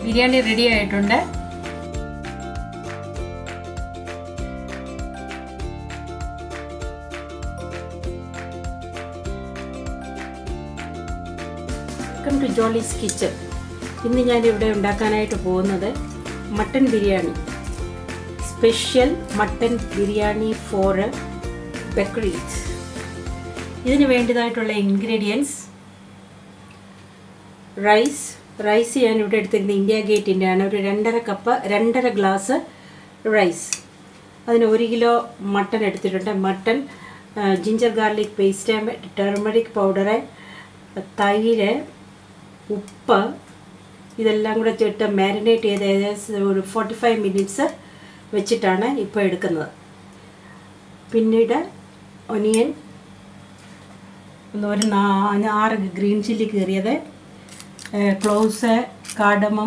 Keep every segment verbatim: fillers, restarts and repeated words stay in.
Biryani ready ആയിട്ടുണ്ട്. Welcome to Jolly's kitchen. ഇന്ന് ഞാനിവിടെ ഉണ്ടാക്കാനായിട്ട് പോകുന്നത് mutton biryani, special mutton biryani for Bakrid. ഇതിന് വേണ്ടതായിട്ടുള്ള ഇൻഗ്രീഡിയൻസ്: റൈസ് റൈസ് ഞാനിവിടെ എടുത്തിരുന്നത് ഇന്ത്യ ഗേറ്റിൻ്റെ ആണ്. ഒരു രണ്ടര കപ്പ് രണ്ടര ഗ്ലാസ് റൈസ്. അതിന് ഒരു കിലോ മട്ടൻ എടുത്തിട്ടുണ്ട്. Mutton, ginger garlic paste, turmeric powder, തൈര്, ഉപ്പ്, ഇതെല്ലാം കൂടെ ചേർത്ത് മാരിനേറ്റ് ചെയ്ത് ഏകദേശം ഒരു ഫോർട്ടി ഫൈവ് മിനിറ്റ്സ് വെച്ചിട്ടാണ് ഇപ്പോൾ എടുക്കുന്നത്. പിന്നീട് ഒനിയൻ, ഒരു ആറ് ഗ്രീൻ ചില്ലി കീറിയത്, ക്ലോവ്സ്, കാർഡമം,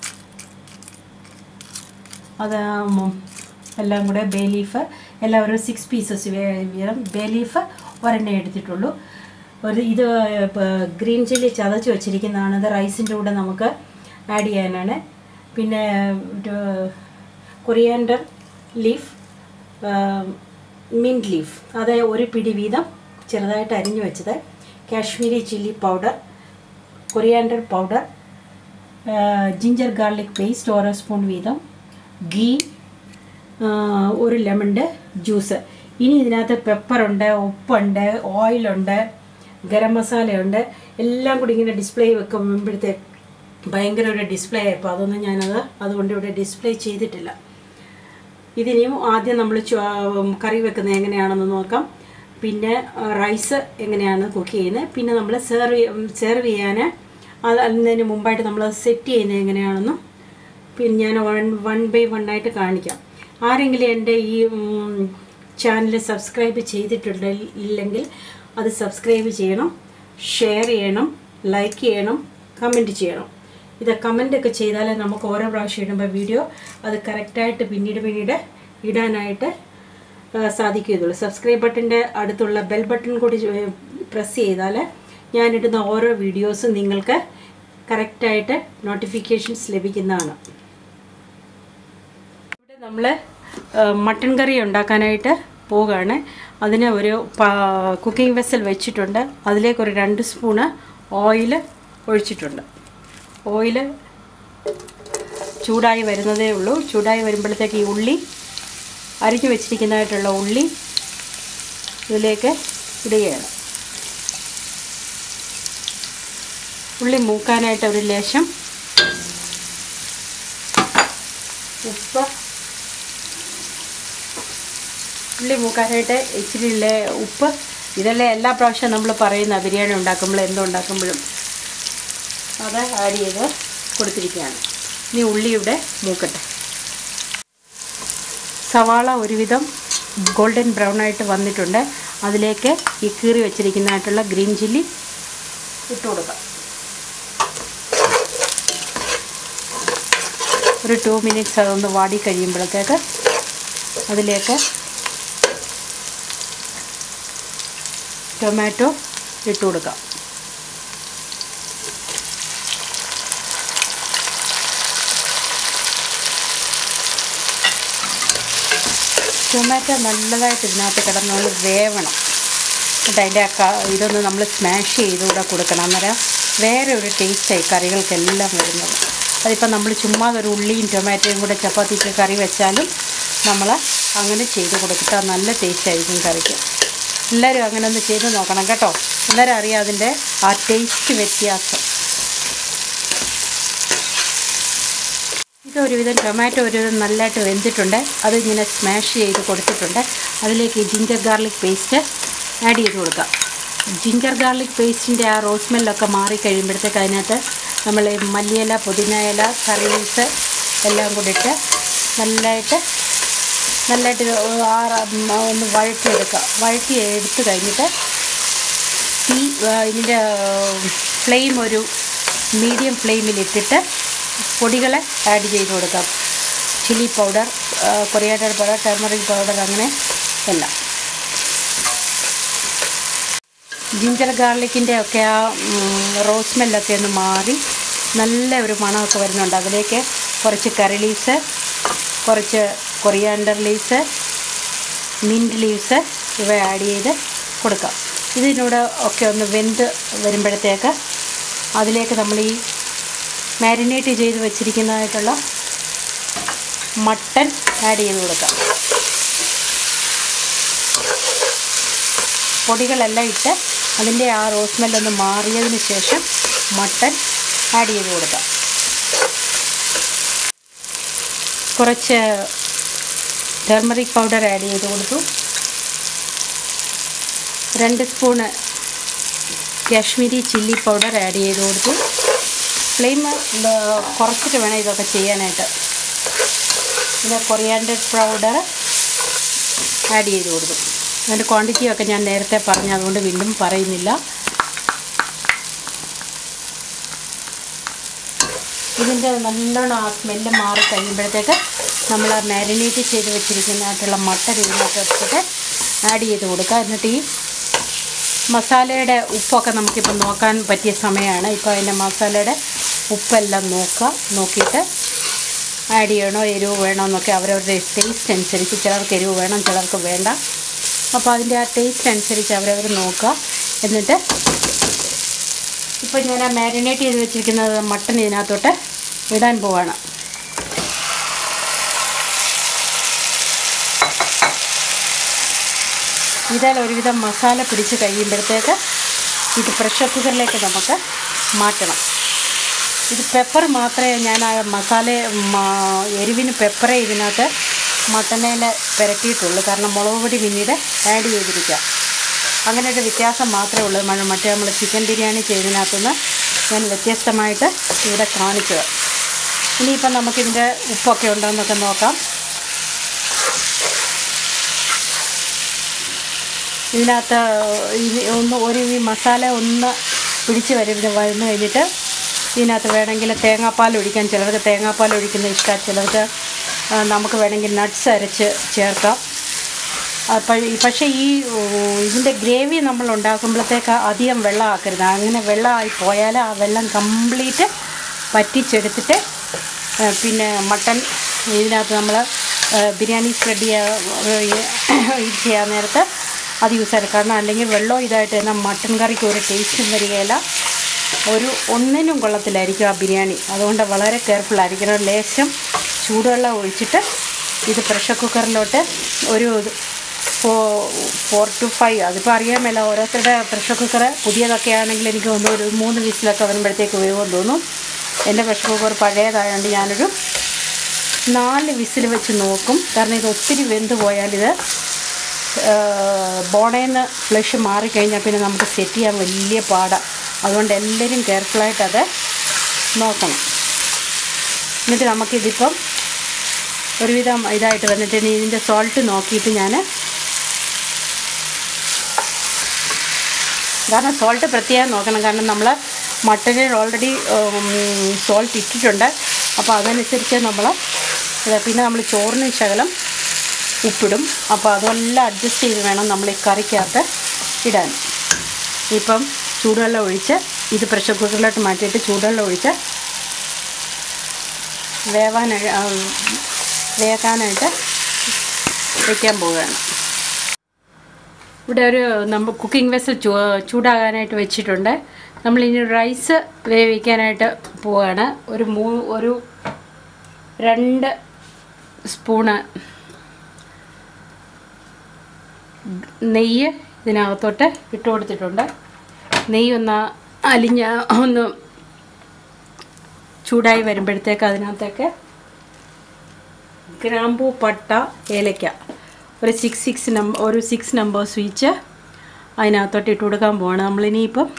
അത് എല്ലാം കൂടെ, ബേ ലീഫ് എല്ലാം ഒരു സിക്സ് പീസസ് വീതം. ബേ ലീഫ് ഒരെണ്ണേ എടുത്തിട്ടുള്ളൂ. ഒരു ഇത് ഗ്രീൻ ചില്ലി ചതച്ച് വെച്ചിരിക്കുന്നതാണ്. അത് റൈസിൻ്റെ കൂടെ നമുക്ക് ആഡ് ചെയ്യാനാണ്. പിന്നെ കൊറിയാൻഡർ ലീഫ്, മിൻറ്റ് ലീഫ്, അത് ഒരു പിടി വീതം ചെറുതായിട്ട് അരിഞ്ഞു വെച്ചത്, Kashmiri chilli powder, coriander powder, ginger garlic paste ഓരോ സ്പൂൺ വീതം, ഗീ, ഒരു ലെമണിൻ്റെ ജ്യൂസ്. ഇനി ഇതിനകത്ത് പെപ്പറുണ്ട്, ഉപ്പുണ്ട്, ഓയിലുണ്ട്, ഗരം മസാലയുണ്ട്. എല്ലാം കൂടി ഇങ്ങനെ ഡിസ്പ്ലേ വെക്കുമ്പോഴത്തെ ഭയങ്കര ഒരു ഡിസ്പ്ലേ ആയപ്പോൾ അതൊന്നും ഞാനത് അതുകൊണ്ട് ഇവിടെ ഡിസ്പ്ലേ ചെയ്തിട്ടില്ല. ഇതിനെയും ആദ്യം നമ്മൾ കറി വെക്കുന്നത് എങ്ങനെയാണെന്ന് നോക്കാം. പിന്നെ റൈസ് എങ്ങനെയാണ് കുക്ക് ചെയ്യുന്നത്, പിന്നെ നമ്മൾ സെർവ് സെർവ് ചെയ്യാൻ അത് അതിന് മുമ്പായിട്ട് നമ്മൾ സെറ്റ് ചെയ്യുന്നത് എങ്ങനെയാണെന്നും പിന്നെ ഞാൻ വൺ വൺ ബൈ വൺ ആയിട്ട് കാണിക്കാം. ആരെങ്കിലും എൻ്റെ ഈ ചാനൽ സബ്സ്ക്രൈബ് ചെയ്തിട്ടുണ്ട് ഇല്ലെങ്കിൽ അത് സബ്സ്ക്രൈബ് ചെയ്യണം, ഷെയർ ചെയ്യണം, ലൈക്ക് ചെയ്യണം, കമൻറ്റ് ചെയ്യണം. ഇത് കമൻറ്റൊക്കെ ചെയ്താലേ നമുക്ക് ഓരോ പ്രാവശ്യം ഇടുമ്പോൾ വീഡിയോ അത് കറക്റ്റായിട്ട് പിന്നീട് പിന്നീട് ഇടാനായിട്ട് സാധിക്കുകയുള്ളൂ. സബ്സ്ക്രൈബ് ബട്ടൻ്റെ അടുത്തുള്ള ബെൽ ബട്ടൺ കൂടി പ്രസ് ചെയ്താൽ ഞാനിടുന്ന ഓരോ വീഡിയോസും നിങ്ങൾക്ക് കറക്റ്റായിട്ട് നോട്ടിഫിക്കേഷൻസ് ലഭിക്കുന്നതാണ്. ഇവിടെ നമ്മൾ മട്ടൻ കറി ഉണ്ടാക്കാനായിട്ട് പോവുകയാണ്. അതിന് ഒരു കുക്കിംഗ് വെസൽ വെച്ചിട്ടുണ്ട്. അതിലേക്കൊരു രണ്ട് സ്പൂണ് ഓയിൽ ഒഴിച്ചിട്ടുണ്ട്. ഓയിൽ ചൂടായി വരുന്നതേ ഉള്ളൂ. ചൂടായി വരുമ്പോഴത്തേക്ക് ഈ ഉള്ളി, അരിഞ്ഞു വെച്ചിരിക്കുന്നതായിട്ടുള്ള ഉള്ളി ഇതിലേക്ക് ഇടുകയാണ്. ഉള്ളി മൂക്കാനായിട്ട് ഒരു ലേശം ഉപ്പ്, ഉള്ളി മൂക്കാനായിട്ട് ഇച്ചിരി ഉപ്പ്. ഇതെല്ലാം എല്ലാ പ്രാവശ്യവും നമ്മൾ പറയുന്ന ബിരിയാണി ഉണ്ടാക്കുമ്പോൾ എന്തുണ്ടാക്കുമ്പോഴും അത് ആഡ് ചെയ്ത് കൊടുത്തിരിക്കുകയാണ്. ഇനി ഉള്ളിയുടെ മൂക്കട്ടെ. സവാള ഒരുവിധം ഗോൾഡൻ ബ്രൗൺ ആയിട്ട് വന്നിട്ടുണ്ട്. അതിലേക്ക് ഈ കീറി വെച്ചിരിക്കുന്നതായിട്ടുള്ള ഗ്രീൻ ചില്ലി ഇട്ട് കൊടുക്കാം. ഒരു ടു മിനിറ്റ്സ് അതൊന്ന് വാടി കഴിയുമ്പോഴത്തേക്ക് അതിലേക്ക് ടൊമാറ്റോ ഇട്ട് കൊടുക്കാം. ടൊമാറ്റോ നല്ലതായിട്ട് ഇതിനകത്ത് കിടന്നോണ്ട് വേവണം. എന്നിട്ട് അതിൻ്റെ ആ ഇതൊന്ന് നമ്മൾ സ്മാഷ് ചെയ്തുകൂടെ കൊടുക്കണം. അന്നേരം വേറെ ഒരു ടേസ്റ്റായി കറികൾക്കെല്ലാം വരുന്നത്. അതിപ്പോൾ നമ്മൾ ചുമ്മാ ഒരു ഉള്ളിയും ടൊമാറ്റോയും കൂടെ ചപ്പാത്തിക്ക് കറി വെച്ചാലും നമ്മൾ അങ്ങനെ ചെയ്ത് കൊടുത്താൽ നല്ല ടേസ്റ്റായിരിക്കും കറിക്ക്. എല്ലാവരും അങ്ങനെ ഒന്ന് ചെയ്ത് നോക്കണം കേട്ടോ. എല്ലാവരും അറിയാം അതിൻ്റെ ആ ടേസ്റ്റ് വ്യത്യാസം. ഇതൊരുവിധം ടൊമാറ്റോ ഒരുവിധം നല്ലതായിട്ട് വെന്തിട്ടുണ്ട്. അതിങ്ങനെ സ്മാഷ് ചെയ്ത് കൊടുത്തിട്ടുണ്ട്. അതിലേക്ക് ജിഞ്ചർ ഗാർലിക് പേസ്റ്റ് ആഡ് ചെയ്ത് കൊടുക്കാം. ജിഞ്ചർ ഗാർലിക് പേസ്റ്റിൻ്റെ ആ റോസ് സ്മെല്ലൊക്കെ മാറിക്കഴിയുമ്പോഴത്തേക്ക് അതിനകത്ത് നമ്മൾ മല്ലിയില, പുതിന ഇല, കറി ലീവ്സ് എല്ലാം കൂടി ഇട്ട് നല്ലതായിട്ട് നല്ലതായിട്ട് ഒന്ന് വഴറ്റിയെടുക്കുക. വഴറ്റി എടുത്ത് കഴിഞ്ഞിട്ട് തീ ഇതിൻ്റെ ഫ്ലെയിം ഒരു മീഡിയം ഫ്ലെയിമിലിട്ടിട്ട് പൊടികളെ ആഡ് ചെയ്ത് കൊടുക്കാം. Chilli powder, coriander powder, turmeric powder, അങ്ങനെ എല്ലാം. ജിഞ്ചർ ഗാർലിക്കിൻ്റെ ഒക്കെ ആ റോസ് സ്മെല്ലൊക്കെ ഒന്ന് മാറി നല്ല ഒരു മണമൊക്കെ വരുന്നുണ്ട്. അതിലേക്ക് കുറച്ച് കറി ലീവ്സ്, കുറച്ച് കൊറിയാൻഡർ ലീവ്സ്, മിൻറ്റ് ലീവ്സ് ഇവ ആഡ് ചെയ്ത് കൊടുക്കാം. ഇതിനോട് ഒക്കെ ഒന്ന് വെന്ത് വരുമ്പോഴത്തേക്ക് അതിലേക്ക് നമ്മൾ ഈ മാരിനേറ്റ് ചെയ്ത് വെച്ചിരിക്കുന്നതായിട്ടുള്ള മട്ടൺ ആഡ് ചെയ്ത് കൊടുക്കാം. പൊടികളെല്ലാം ഇട്ട് അതിൻ്റെ ആ റോസ് സ്മെല്ലൊന്ന് മാറിയതിന് ശേഷം മട്ടൺ ആഡ് ചെയ്ത് കൊടുക്കാം. കുറച്ച് ടർമറിക് പൗഡർ ആഡ് ചെയ്ത് കൊടുത്തു. രണ്ട് spoon Kashmiri chilli powder add ചെയ്ത് കൊടുത്തു. ഫ്ലെയിം കുറച്ചിട്ട് വേണം ഇതൊക്കെ ചെയ്യാനായിട്ട്. പിന്നെ കൊറിയാൻഡർ പൗഡർ ആഡ് ചെയ്ത് കൊടുത്തു. അതിൻ്റെ ക്വാണ്ടിറ്റിയൊക്കെ ഞാൻ നേരത്തെ പറഞ്ഞു, അതുകൊണ്ട് വീണ്ടും പറയുന്നില്ല. ഇതിൻ്റെ നല്ലോണം ആ സ്മെല്ല് മാറി കഴിയുമ്പോഴത്തേക്ക് നമ്മൾ ആ മാരിനേറ്റ് ചെയ്ത് വെച്ചിരിക്കുന്നതായിട്ടുള്ള മട്ടൻ ഇതിനകത്ത് എടുത്തിട്ട് ആഡ് ചെയ്ത് കൊടുക്കുക. എന്നിട്ട് ഈ മസാലയുടെ ഉപ്പൊക്കെ നമുക്കിപ്പോൾ നോക്കാൻ പറ്റിയ സമയമാണ്. ഇപ്പോൾ അതിൻ്റെ മസാലയുടെ ഉപ്പെല്ലാം നോക്കുക. നോക്കിയിട്ട് ആഡ് ചെയ്യണോ എരിവ് വേണോ എന്നൊക്കെ അവരവരുടെ ടേസ്റ്റ് അനുസരിച്ച്, ചിലർക്ക് എരിവ് വേണം, ചിലർക്ക് വേണ്ട. അപ്പോൾ അതിൻ്റെ ആ ടേസ്റ്റ് അനുസരിച്ച് അവരവർ നോക്കുക. എന്നിട്ട് ഇപ്പോൾ ഞാൻ ആ മാരിനേറ്റ് ചെയ്ത് വെച്ചിരിക്കുന്നത് മട്ടൺ ഇതിനകത്തോട്ട് ഇടാൻ പോവാണ്. ഇതിൽ ഒരുവിധം മസാല പിടിച്ച് കഴിയുമ്പോഴത്തേക്ക് ഇത് പ്രഷർ കുക്കറിലേക്ക് നമുക്ക് മാറ്റണം. ഇത് പെപ്പർ മാത്രമേ ഞാൻ ആ മസാല എരിവിന് പെപ്പറേ ഇതിനകത്ത് മട്ടനയിൽ പുരട്ടിയിട്ടുള്ളൂ. കാരണം മുളക് പൊടി പിന്നീട് ആഡ് ചെയ്തിരിക്കുക. അങ്ങനെ ഒരു വ്യത്യാസം മാത്രമേ ഉള്ളൂ. മറ്റേ നമ്മൾ ചിക്കൻ ബിരിയാണി ചെയ്തതിനകത്തുനിന്ന് ഞാൻ വ്യത്യസ്തമായിട്ട് ഇവിടെ കാണിച്ചത്. ഇനിയിപ്പം നമുക്കിതിൻ്റെ ഉപ്പൊക്കെ ഉണ്ടോ എന്നൊക്കെ നോക്കാം. ഇതിനകത്ത് ഒന്ന് ഒരു ഈ മസാല ഒന്ന് പിടിച്ച് വരുന്ന വന്നു കഴിഞ്ഞിട്ട് ഇതിനകത്ത് വേണമെങ്കിൽ തേങ്ങാപ്പാൽ ഒഴിക്കാൻ, ചിലർക്ക് തേങ്ങാപ്പാൽ ഒഴിക്കുന്ന ഇഷ്ടമാണ്, ചിലർക്ക് നമുക്ക് വേണമെങ്കിൽ നട്ട്സ് അരച്ച് ചേർക്കാം. പക്ഷേ ഈ ഇതിൻ്റെ ഗ്രേവി നമ്മൾ ഉണ്ടാക്കുമ്പോഴത്തേക്ക് അധികം വെള്ളം ആക്കരുത്. അങ്ങനെ വെള്ളമായി പോയാൽ ആ വെള്ളം കംപ്ലീറ്റ് വറ്റിച്ചെടുത്തിട്ട് പിന്നെ മട്ടൺ ഇതിനകത്ത് നമ്മൾ ബിരിയാണി സ്പ്രെഡ് ചെയ്യുക ഇത് ചെയ്യാൻ നേരത്ത് അത് യൂസ് ആയിരുന്നു. കാരണം അല്ലെങ്കിൽ വെള്ളം ഇതായിട്ട് തന്നെ മട്ടൺ കറിക്ക് ഒരു ടേസ്റ്റും വരികയില്ല, ഒരു ഒന്നിനും കൊള്ളത്തിലായിരിക്കും ആ ബിരിയാണി. അതുകൊണ്ട് വളരെ കെയർഫുള്ളായിരിക്കണം. ലേശം ചൂടുവെള്ളം ഒഴിച്ചിട്ട് ഇത് പ്രഷർ കുക്കറിലോട്ട് ഒരു ഫോർ ഫോർ ടു ഫൈവ് അതിപ്പോൾ അറിയാൻ മേല ഓരോരുത്തരുടെ പ്രഷർ കുക്കർ പുതിയതൊക്കെ ആണെങ്കിൽ എനിക്ക് തോന്നുന്നു ഒരു മൂന്ന് വിസിലൊക്കെ വരുമ്പോഴത്തേക്ക് വേവെന്ന് തോന്നും. എൻ്റെ പ്രഷർ കുക്കർ പഴയതായതുകൊണ്ട് ഞാനൊരു നാല് വിസിൽ വെച്ച് നോക്കും. കാരണം ഇത് ഒത്തിരി വെന്ത് പോയാലിത് ബോണേന്ന് ഫ്ലഷ് മാറിക്കഴിഞ്ഞാൽ പിന്നെ നമുക്ക് സെറ്റ് ചെയ്യാൻ വലിയ പാടാണ്. അതുകൊണ്ട് എല്ലാവരും കെയർഫുള്ളായിട്ടത് നോക്കണം. എന്നിട്ട് നമുക്കിതിപ്പം ഒരുവിധം ഇതായിട്ട് വന്നിട്ട് ഇനി ഇതിൻ്റെ സോൾട്ട് നോക്കിയിട്ട് ഞാൻ, കാരണം സോൾട്ട് പ്രത്യേകം നോക്കണം. കാരണം നമ്മൾ മട്ടനിൽ ഓൾറെഡി സോൾട്ട് ഇട്ടിട്ടുണ്ട്. അപ്പോൾ അതനുസരിച്ച് നമ്മൾ പിന്നെ നമ്മൾ ചോറിന് ശകലം ഉപ്പിടും. അപ്പോൾ അതെല്ലാം അഡ്ജസ്റ്റ് ചെയ്ത് വേണം നമ്മൾ ഈ കറിക്കകത്ത് ഇടാൻ. ഇപ്പം ചൂടുവെള്ളം ഒഴിച്ച് ഇത് പ്രഷർ കുക്കറിലോട്ട് മാറ്റിയിട്ട് ചൂടുവെള്ളം ഒഴിച്ച് വേവാൻ വേകാനായിട്ട് വയ്ക്കാൻ പോവുകയാണ്. ഇവിടെ ഒരു നമ്മൾ കുക്കിംഗ് വെസൽ ചൂ ചൂടാകാനായിട്ട് വെച്ചിട്ടുണ്ട്. നമ്മളിനി റൈസ് വേവിക്കാനായിട്ട് പോവുകയാണ്. ഒരു മൂ ഒരു രണ്ട് സ്പൂണ് നെയ്യ് ഇതിനകത്തോട്ട് ഇട്ട് കൊടുത്തിട്ടുണ്ട്. നെയ്യ് ഒന്ന് അലിഞ്ഞ ഒന്ന് ചൂടായി വരുമ്പോഴത്തേക്ക് അതിനകത്തേക്ക് ഗ്രാമ്പൂ, പട്ട, ഏലക്ക ഒരു സിക്സ് സിക്സ് നമ്പർ ഒരു സിക്സ് നമ്പർ സ്വീച്ച് അതിനകത്തോട്ട് ഇട്ട് കൊടുക്കാൻ പോവാണ് നമ്മളിനിയിപ്പം.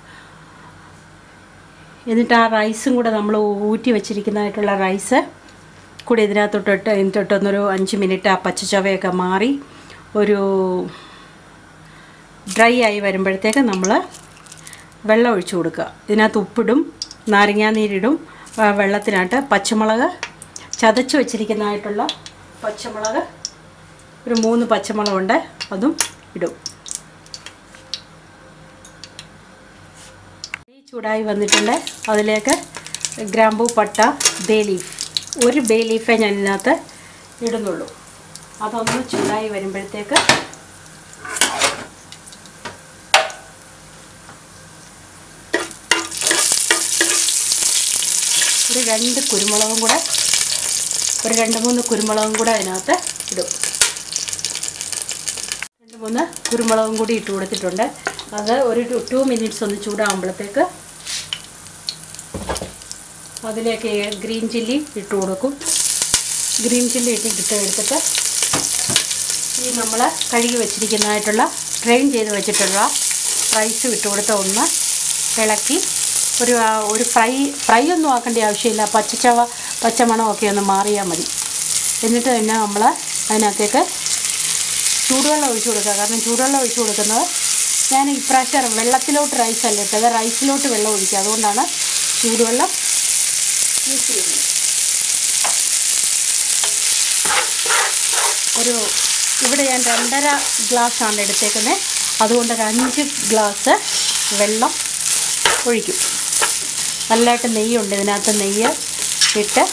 എന്നിട്ട് ആ റൈസും കൂടെ നമ്മൾ ഊറ്റി വെച്ചിരിക്കുന്നതായിട്ടുള്ള റൈസ് കൂടി ഇതിനകത്തോട്ടിട്ട് ഇതിനകത്തൊന്നൊരു അഞ്ച് മിനിറ്റ് ആ പച്ചച്ചവയൊക്കെ മാറി ഒരു ഡ്രൈ ആയി വരുമ്പോഴത്തേക്ക് നമ്മൾ വെള്ളം ഒഴിച്ചു കൊടുക്കുക. ഇതിനകത്ത് ഉപ്പിടും, നാരങ്ങാനീരിടും. വെള്ളത്തിനകത്ത് പച്ചമുളക് ചതച്ച് വെച്ചിരിക്കുന്നതായിട്ടുള്ള പച്ചമുളക് ഒരു മൂന്ന് പച്ചമുളകുണ്ട്, അതും ഇടും. നെയ്യ് ചൂടായി വന്നിട്ടുണ്ട്. അതിലേക്ക് ഗ്രാമ്പൂ, പട്ട, ബേ ലീഫ്. ഒരു ബേ ലീഫേ ഞാൻ ഇതിനകത്ത് ഇടുന്നുള്ളൂ. അതൊന്ന് ചൂടായി വരുമ്പോഴത്തേക്ക് ഒരു രണ്ട് കുരുമുളകും കൂടെ ഒരു രണ്ട് മൂന്ന് കുരുമുളകും കൂടെ അതിനകത്ത് ഇടും. രണ്ട് മൂന്ന് കുരുമുളകും കൂടി ഇട്ട് കൊടുത്തിട്ടുണ്ട്. അത് ഒരു ടു ടു മിനിറ്റ്സ് ഒന്ന് ചൂടാകുമ്പോഴത്തേക്ക് അതിലേക്ക് ഗ്രീൻ ചില്ലി ഇട്ട് കൊടുക്കും. ഗ്രീൻ ചില്ലി ഇട്ടിട്ട് എടുത്തിട്ട് ഈ നമ്മൾ കഴുകി വെച്ചിരിക്കുന്നതായിട്ടുള്ള ഡ്രെയിൻ ചെയ്ത് വെച്ചിട്ടുള്ള റൈസ് ഇട്ട് കൊടുത്ത് ഒന്ന് ഇളക്കി ഒരു ഒരു ഫ്രൈ ഫ്രൈ ഒന്നും ആക്കേണ്ട ആവശ്യമില്ല. പച്ചച്ചവ പച്ചമണമൊക്കെ ഒന്ന് മാറിയാൽ മതി. എന്നിട്ട് തന്നെ നമ്മൾ അതിനകത്തേക്ക് ചൂടുവെള്ളം ഒഴിച്ചു കൊടുക്കുക. കാരണം ചൂടുവെള്ളം ഒഴിച്ചു കൊടുക്കുന്നത് ഞാൻ ഇപ്രാവശ്യം വെള്ളത്തിലോട്ട് റൈസ് അല്ല ഇട്ടത്, റൈസിലോട്ട് വെള്ളം ഒഴിക്കുക. അതുകൊണ്ടാണ് ചൂടുവെള്ളം യൂസ് ചെയ്യുന്നത്. ഒരു ഇവിടെ ഞാൻ രണ്ടര ഗ്ലാസ്സാണ് എടുത്തേക്കുന്നത്. അതുകൊണ്ട് ഒരു അഞ്ച് ഗ്ലാസ് വെള്ളം ഒഴിക്കും. നല്ലതായിട്ട് നെയ്യുണ്ട് ഇതിനകത്ത്. നെയ്യ് ഇട്ട്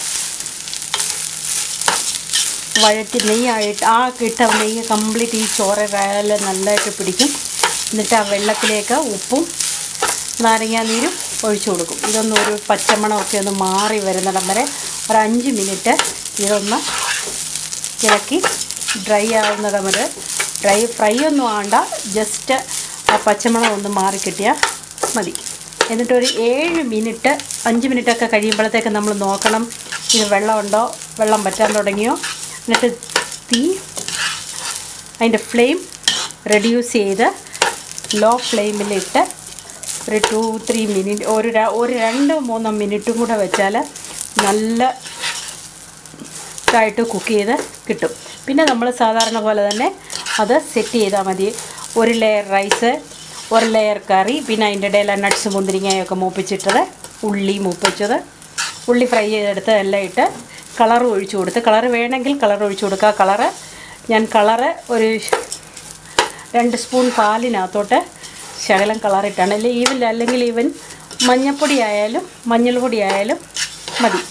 വഴറ്റി നെയ്യായിട്ട് ആ ഇട്ട നെയ്യ് കംപ്ലീറ്റ് ഈ ചോറ് നല്ലതായിട്ട് പിടിക്കും. എന്നിട്ട് ആ വെള്ളത്തിലേക്ക് ഉപ്പും നാരങ്ങാനീരും ഒഴിച്ചു കൊടുക്കും. ഇതൊന്നും ഒരു പച്ചമണമൊക്കെ ഒന്ന് മാറി വരുന്നിടം വരെ ഒരു അഞ്ച് മിനിറ്റ് ഇതൊന്ന് ഇളക്കി ഡ്രൈ ആവുന്നിടം വരെ. ഡ്രൈ ഫ്രൈ ഒന്നും ആണ്ട, ജസ്റ്റ് ആ പച്ചമണം ഒന്ന് മാറിക്കിട്ടിയാൽ മതി. എന്നിട്ടൊരു ഏഴ് മിനിറ്റ് അഞ്ച് മിനിറ്റൊക്കെ കഴിയുമ്പോഴത്തേക്ക് നമ്മൾ നോക്കണം ഇത് വെള്ളമുണ്ടോ, വെള്ളം പറ്റാൻ തുടങ്ങിയോ. എന്നിട്ട് തീ അതിൻ്റെ ഫ്ലെയിം റെഡ്യൂസ് ചെയ്ത് ലോ ഫ്ലെയിമിലിട്ട് ഒരു ടു ത്രീ മിനിറ്റ് ഒരു ഒരു രണ്ട് മൂന്നോ മിനിറ്റും കൂടെ വെച്ചാൽ നല്ല ഇതായിട്ട് കുക്ക് ചെയ്ത് കിട്ടും. പിന്നെ നമ്മൾ സാധാരണ പോലെ തന്നെ അത് സെറ്റ് ചെയ്താൽ മതി. ഒരു ലെയർ റൈസ്, ഒരു ലെയർ കറി, പിന്നെ അതിൻ്റെ ഇടയിൽ നട്ട്സ് മുന്തിരിങ്ങയൊക്കെ മൂപ്പിച്ചിട്ടത്, ഉള്ളി മൂപ്പിച്ചത്, ഉള്ളി ഫ്രൈ ചെയ്തെടുത്ത് എല്ലാം ഇട്ട് കളർ ഒഴിച്ചു കൊടുത്ത്, കളർ വേണമെങ്കിൽ കളർ ഒഴിച്ചു കൊടുക്കുക. കളറ് ഞാൻ കളറ് ഒരു രണ്ട് സ്പൂൺ പാലിനകത്തോട്ട് ശകലം കളറിട്ടാണ്. അല്ലെങ്കിൽ ഈവൻ അല്ലെങ്കിൽ ഈവൻ മഞ്ഞൾപ്പൊടി ആയാലും മഞ്ഞൾ പൊടി ആയാലും മതി.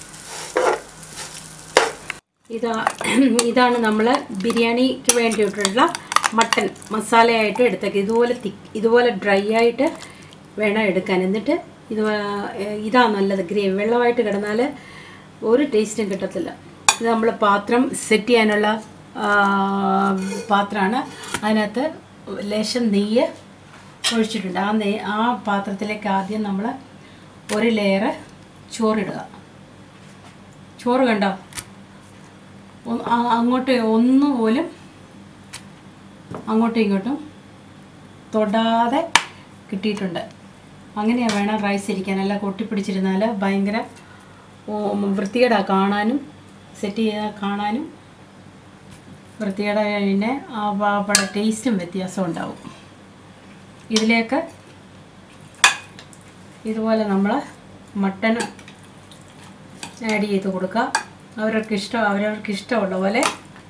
ഇതാ ഇതാണ് നമ്മൾ ബിരിയാണിക്ക് വേണ്ടിയിട്ടുള്ള മട്ടൻ മസാലയായിട്ട് എടുത്തേക്ക്. ഇതുപോലെ തിക്ക് ഇതുപോലെ ഡ്രൈ ആയിട്ട് വേണം എടുക്കാൻ. എന്നിട്ട് ഇത് ഇതാ നല്ലത്. ഗ്രേവി വെള്ളമായിട്ട് കിടന്നാൽ ഒരു ടേസ്റ്റും കിട്ടത്തില്ല. ഇത് നമ്മൾ പാത്രം സെറ്റ് ചെയ്യാനുള്ള പാത്രമാണ്. അതിനകത്ത് ലേശം നെയ്യ് ഒഴിച്ചിട്ടുണ്ട്. ആ നെയ്യ് ആ പാത്രത്തിലേക്ക് ആദ്യം നമ്മൾ ഒരു ലെയർ ചോറിടുക. ചോറ് കണ്ടോ, അങ്ങോട്ട് ഒന്നുപോലും അങ്ങോട്ടും ഇങ്ങോട്ടും തൊടാതെ കിട്ടിയിട്ടുണ്ട്. അങ്ങനെയാണ് വേണം റൈസ് ഇരിക്കാൻ. അല്ല കൊട്ടിപ്പിടിച്ചിരുന്നാൽ ഭയങ്കര വൃത്തികേടാ കാണാനും, സെറ്റ് ചെയ്താൽ കാണാനും വൃത്തികേടായ പിന്നെ ആ പാപ്പയുടെ ടേസ്റ്റും വ്യത്യാസം ഉണ്ടാവും. ഇതിലേക്ക് ഇതുപോലെ നമ്മൾ മട്ടൺ ആഡ് ചെയ്ത് കൊടുക്കുക. അവർക്ക് ഇഷ്ടം അവരവർക്ക് ഇഷ്ടമുള്ള പോലെ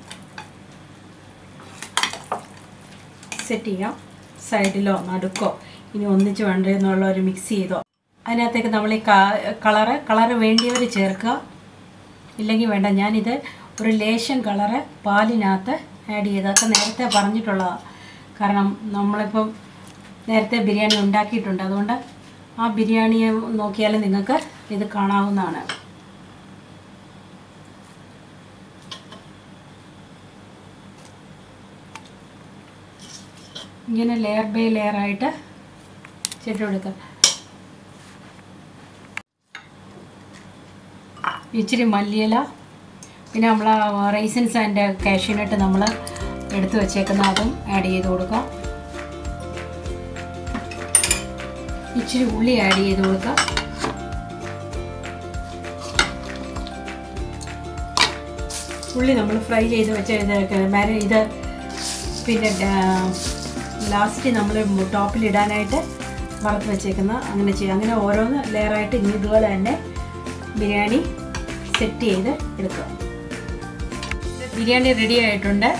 സെറ്റ് ചെയ്യാം. സൈഡിലോ നടുക്കോ ഇനി ഒന്നിച്ച് വേണ്ടെന്നുള്ള ഒരു മിക്സ് ചെയ്തോ. അതിനകത്തേക്ക് നമ്മൾ ഈ കളറ് കളറ് വേണ്ടിയവർ ചേർക്കുക, ഇല്ലെങ്കിൽ വേണ്ട. ഞാനിത് ഒരു ലേശം കളറ് പാലിനകത്ത് ആഡ് ചെയ്തൊക്കെ നേരത്തെ പറഞ്ഞിട്ടുള്ളതാണ്. കാരണം നമ്മളിപ്പം നേരത്തെ ബിരിയാണി ഉണ്ടാക്കിയിട്ടുണ്ട്. അതുകൊണ്ട് ആ ബിരിയാണിയെ നോക്കിയാൽ നിങ്ങൾക്ക് ഇത് കാണാവുന്നതാണ്. ഇങ്ങനെ ലെയർ ബൈ ലെയർ ആയിട്ട് ചെയ്ത് കൊടുക്കുക. ഇച്ചിരി മല്ലിയില, പിന്നെ നമ്മൾ റൈസിൻസ് ആൻഡ് കാഷ്യൂനട്ട് നമ്മൾ എടുത്ത് വെച്ചേക്കുന്ന അതും ആഡ് ചെയ്ത് കൊടുക്കാം. ഇച്ചിരി ഉള്ളി ആഡ് ചെയ്ത് കൊടുക്കുക. ഉള്ളി നമ്മൾ ഫ്രൈ ചെയ്ത് വെച്ച ഇത് ഇത് പിന്നെ ലാസ്റ്റ് നമ്മൾ ടോപ്പിലിടാനായിട്ട് വറുത്ത് വെച്ചേക്കുന്ന അങ്ങനെ ചെയ്യാം. അങ്ങനെ ഓരോന്ന് ലെയറായിട്ട് ഇനി ഇതുപോലെ തന്നെ ബിരിയാണി സെറ്റ് ചെയ്ത് എടുക്കുക. ബിരിയാണി റെഡി ആയിട്ടുണ്ട്.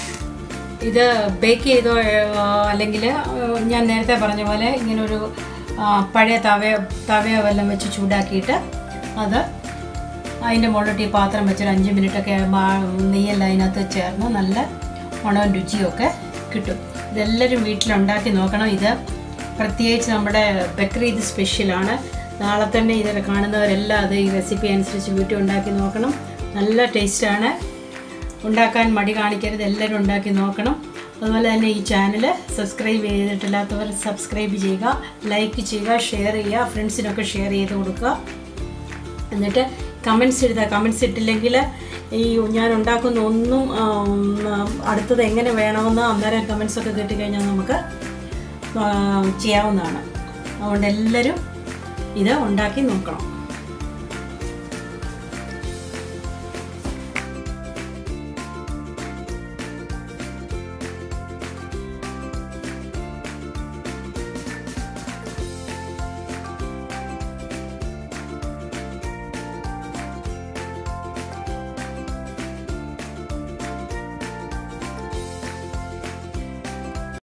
ഇത് ബേക്ക് ചെയ്തോ അല്ലെങ്കിൽ ഞാൻ നേരത്തെ പറഞ്ഞ പോലെ ഇങ്ങനൊരു പഴയ തവ തവയോ വല്ലതും വെച്ച് ചൂടാക്കിയിട്ട് അത് അതിൻ്റെ മുകളിലോട്ട് ഈ പാത്രം വെച്ചൊരു അഞ്ച് മിനിറ്റൊക്കെ നെയ്യെല്ലാം അതിനകത്ത് ചേർന്ന് നല്ല മണവും രുചിയൊക്കെ കിട്ടും. ഇതെല്ലാവരും വീട്ടിലുണ്ടാക്കി നോക്കണം. ഇത് പ്രത്യേകിച്ച് നമ്മുടെ ബക്രീദ് സ്പെഷ്യലാണ്. നാളെ തന്നെ ഇത് കാണുന്നവരെല്ലാം അത് ഈ റെസിപ്പി അനുസരിച്ച് വീട്ടിൽ ഉണ്ടാക്കി നോക്കണം. നല്ല ടേസ്റ്റാണ്. ഉണ്ടാക്കാൻ മടി കാണിക്കരുത്, എല്ലാവരും ഉണ്ടാക്കി നോക്കണം. അതുപോലെ തന്നെ ഈ ചാനൽ സബ്സ്ക്രൈബ് ചെയ്തിട്ടില്ലാത്തവർ സബ്സ്ക്രൈബ് ചെയ്യുക, ലൈക്ക് ചെയ്യുക, ഷെയർ ചെയ്യുക, ഫ്രണ്ട്സിനൊക്കെ ഷെയർ ചെയ്ത് കൊടുക്കുക. എന്നിട്ട് കമൻസ് എഴുതുക. കമൻസ് ഇട്ടില്ലെങ്കിൽ ഈ ഞാൻ ഉണ്ടാക്കുന്ന ഒന്നും അടുത്തത് എങ്ങനെ വേണമെന്ന് അന്നേരം കമൻസൊക്കെ കിട്ടിക്കഴിഞ്ഞാൽ നമുക്ക് ചെയ്യാവുന്നതാണ്. അതുകൊണ്ട് എല്ലാവരും ഇത് ഉണ്ടാക്കി നോക്കണം.